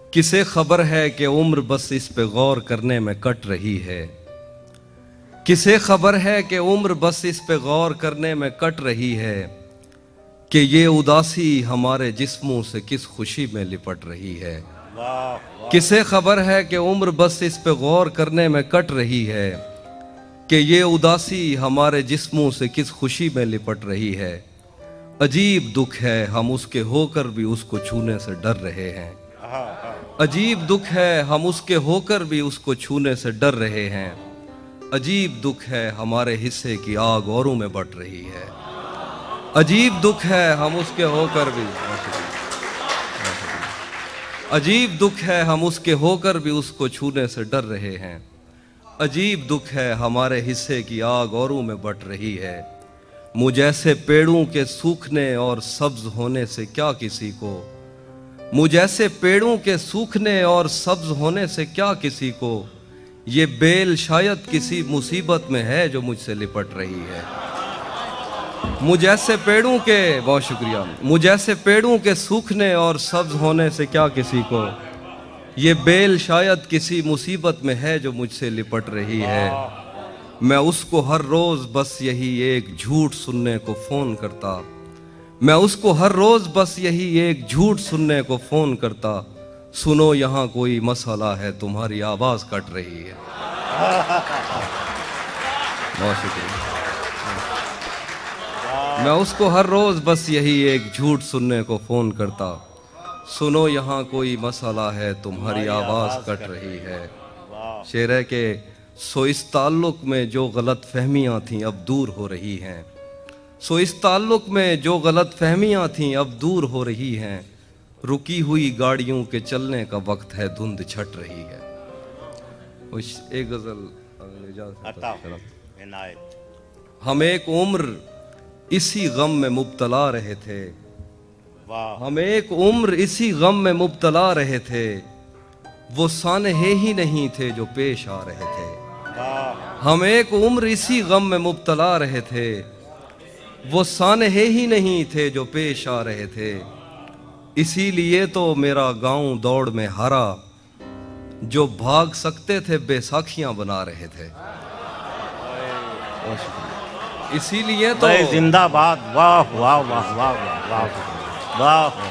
किसे खबर है कि उम्र बस इस पे गौर करने में कट रही है। किसे खबर है कि उम्र बस इस पे गौर करने में कट रही है कि ये उदासी हमारे जिस्मों से किस खुशी में लिपट रही है। किसे खबर है कि उम्र बस इस पे गौर करने में कट रही है कि ये उदासी हमारे जिस्मों से किस खुशी में लिपट रही है। अजीब दुख है हम उसके होकर भी उसको छूने से डर रहे हैं। अजीब दुख है हम उसके होकर भी उसको छूने से डर रहे हैं। अजीब दुख है हमारे हिस्से की आग औरों में बट रही है। अजीब दुख है हम उसके होकर भी अजीब दुख है हम उसके होकर भी उसको छूने से डर रहे हैं। अजीब दुख है हमारे हिस्से की आग औरों में बट रही है। मुझ ऐसे पेड़ों के सूखने और सब्ज होने से क्या किसी को, मुझ ऐसे पेड़ों के सूखने और सब्ज होने से क्या किसी को, ये बेल शायद किसी मुसीबत में है जो मुझसे लिपट रही है। मुझ ऐसे पेड़ों के, बहुत शुक्रिया, मुझ ऐसे पेड़ों के सूखने और सब्ज होने से क्या किसी को, ये बेल शायद किसी मुसीबत में है जो मुझसे लिपट रही है। मैं उसको हर रोज बस यही एक झूठ सुनने को फोन करता, मैं उसको हर रोज बस यही एक झूठ सुनने को फोन करता। सुनो यहाँ कोई मसला है तुम्हारी आवाज कट रही है। बहुत शुक्रिया। मैं उसको हर रोज बस यही एक झूठ सुनने को फोन करता। सुनो यहाँ कोई मसला है तुम्हारी आवाज कट रही है। शेर है कि सो इस ताल्लुक में जो गलत फहमियाँ थीं अब दूर हो रही हैं। सो इस ताल्लुक में जो गलत फहमियाँ थीं अब दूर हो रही हैं। रुकी हुई गाड़ियों के चलने का वक्त है धुंध छट रही है। एक गजल हम एक उम्र इसी गम में मुब्तला रहे थे। हम एक उम्र इसी गम में मुब्तला रहे थे। वो सानहे ही नहीं थे जो पेश आ रहे थे। हम एक उम्र इसी गम में मुब्तला रहे थे। वो सानहे ही नहीं थे जो पेश आ रहे थे। इसीलिए तो मेरा गांव दौड़ में हारा, जो भाग सकते थे बैसाखियां बना रहे थे। इसीलिए तो जिंदाबाद। वाह वाह वाह वाह वाह वाह।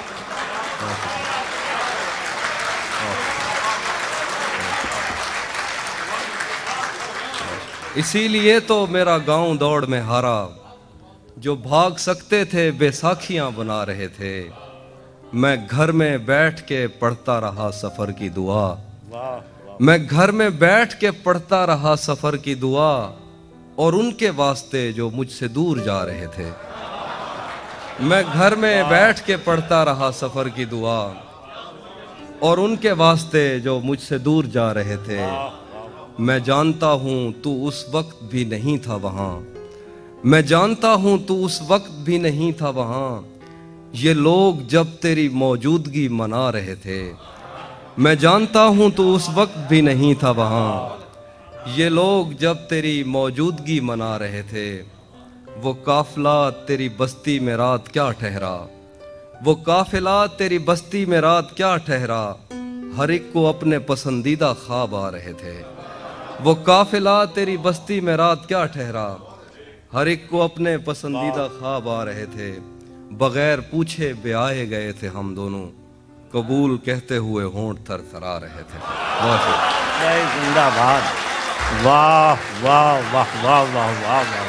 इसीलिए तो मेरा गांव दौड़ में हारा, जो भाग सकते थे बैसाखियां बना रहे थे। मैं घर में बैठ के पढ़ता रहा सफर की दुआ। मैं घर में बैठ के पढ़ता रहा सफर की दुआ, और उनके वास्ते जो मुझसे दूर जा रहे थे। मैं घर में बैठ के पढ़ता रहा सफर की दुआ, और उनके वास्ते जो मुझसे दूर जा रहे थे। मैं जानता हूँ तू उस वक्त भी नहीं था वहाँ। मैं जानता हूँ तू उस वक्त भी नहीं था वहाँ। ये लोग जब तेरी मौजूदगी मना रहे थे। मैं जानता हूँ तू उस वक्त भी नहीं था वहाँ। ये लोग जब तेरी मौजूदगी मना रहे थे। वो काफिला तेरी बस्ती में रात क्या ठहरा। वो काफिला तेरी बस्ती में रात क्या ठहरा। हर एक को अपने पसंदीदा ख्वाब आ रहे थे। वो काफिला तेरी बस्ती में रात क्या ठहरा। हर एक को अपने पसंदीदा ख्वाब आ रहे थे। बगैर पूछे ब्याहे गए थे हम दोनों, कबूल कहते हुए होंठ थरथरा रहे थे। जिंदाबाद। वाह वाह वाह वाह वाह वाह वाह।